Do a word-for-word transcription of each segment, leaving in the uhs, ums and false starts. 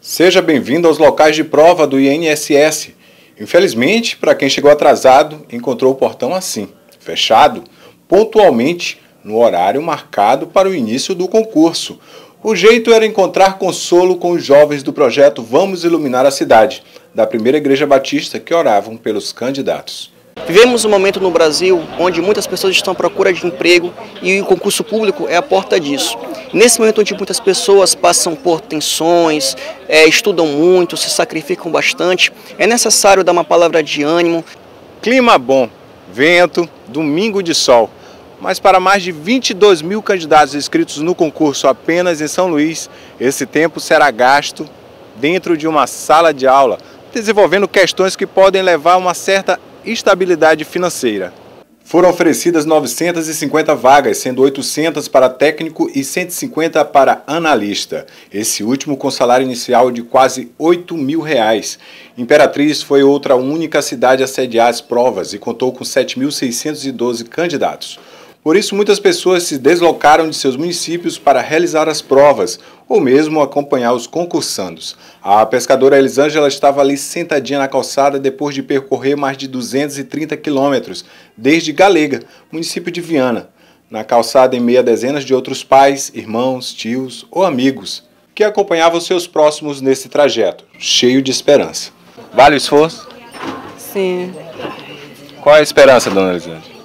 Seja bem-vindo aos locais de prova do I N S S. Infelizmente, para quem chegou atrasado, encontrou o portão assim, fechado, pontualmente no horário marcado para o início do concurso. O jeito era encontrar consolo com os jovens do projeto Vamos Iluminar a Cidade, da primeira igreja batista que oravam pelos candidatos. Vivemos um momento no Brasil onde muitas pessoas estão à procura de emprego e o concurso público é a porta disso. Nesse momento onde muitas pessoas passam por tensões, é, estudam muito, se sacrificam bastante, é necessário dar uma palavra de ânimo. Clima bom, vento, domingo de sol. Mas para mais de vinte e dois mil candidatos inscritos no concurso apenas em São Luís, esse tempo será gasto dentro de uma sala de aula, desenvolvendo questões que podem levar a uma certa estabilidade financeira. Foram oferecidas novecentas e cinquenta vagas, sendo oitocentas para técnico e cento e cinquenta para analista. Esse último com salário inicial de quase oito mil reais. Imperatriz foi outra única cidade a sediar as provas e contou com sete mil seiscentos e doze candidatos. Por isso, muitas pessoas se deslocaram de seus municípios para realizar as provas ou mesmo acompanhar os concursandos. A pescadora Elisângela estava ali sentadinha na calçada depois de percorrer mais de duzentos e trinta quilômetros, desde Galega, município de Viana, na calçada em meio a dezenas de outros pais, irmãos, tios ou amigos que acompanhavam seus próximos nesse trajeto, cheio de esperança. Vale o esforço? Sim. Qual é a esperança, dona Elisângela?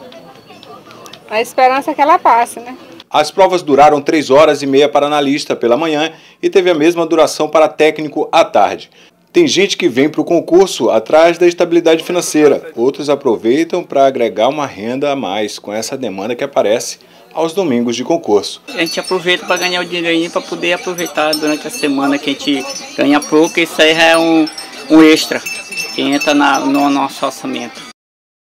A esperança é que ela passe, né? As provas duraram três horas e meia para analista pela manhã e teve a mesma duração para técnico à tarde. Tem gente que vem para o concurso atrás da estabilidade financeira. Outros aproveitam para agregar uma renda a mais com essa demanda que aparece aos domingos de concurso. A gente aproveita para ganhar o dinheirinho para poder aproveitar durante a semana que a gente ganha pouco. Isso aí é um, um extra que entra na, no nosso orçamento.